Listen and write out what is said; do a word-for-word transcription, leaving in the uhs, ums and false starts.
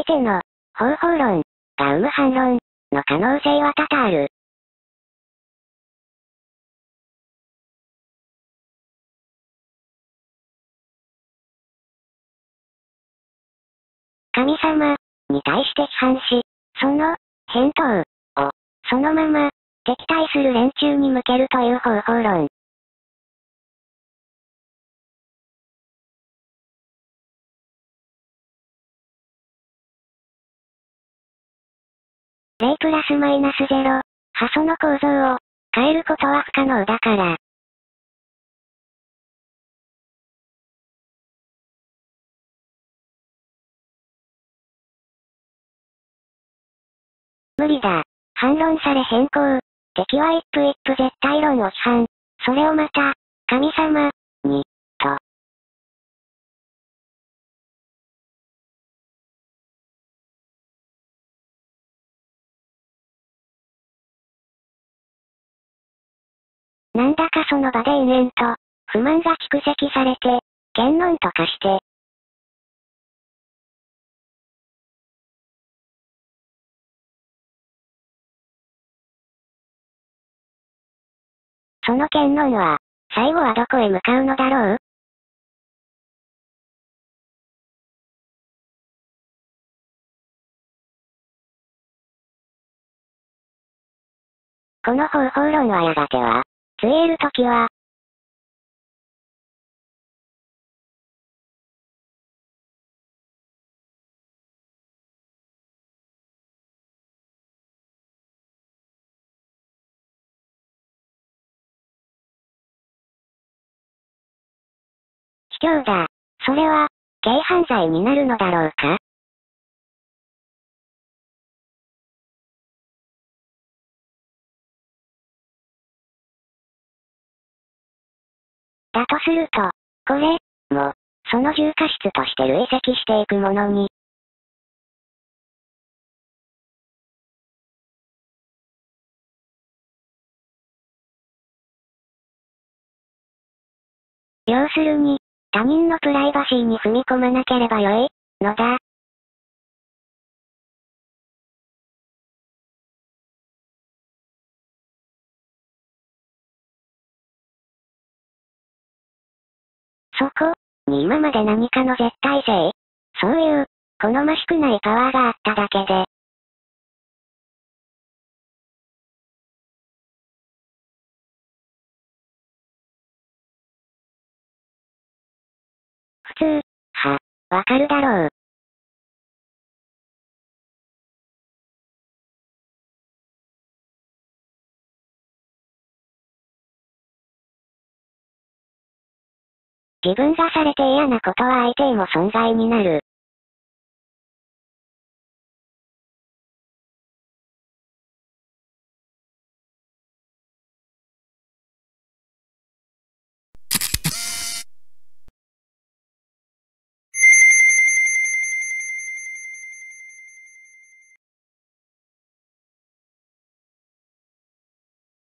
相手の方法論が生む反論の可能性は多々ある。神様に対して批判し、その返答をそのまま敵対する連中に向けるという方法論。ゼロプラスマイナスゼロ、波素の構造を変えることは不可能だから。無理だ。反論され変更。敵は一夫一夫絶対論を批判。それをまた、神様に、と。なんだかその場で延々と、不満が蓄積されて、言論と化して、その言論は、最後はどこへ向かうのだろう？この方法論はやがては、ついえるときは、卑怯だ。それは、軽犯罪になるのだろうか？だとすると、これ、も、その重過失として累積していくものに、要するに、他人のプライバシーに踏み込まなければよい、のだ。そこ、に今まで何かの絶対性、そういう、好ましくないパワーがあっただけで、普通、は、わかるだろう。自分がされて嫌なことは相手へも存在になる。